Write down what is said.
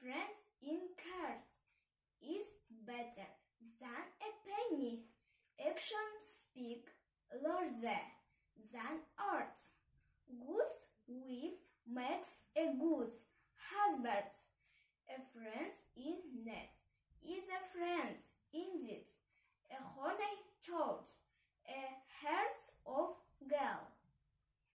friend in cards is better than a penny. Actions speak louder than art. Good wife makes a good husband. A friend in need is a friend indeed. A honey child, a heart of girl.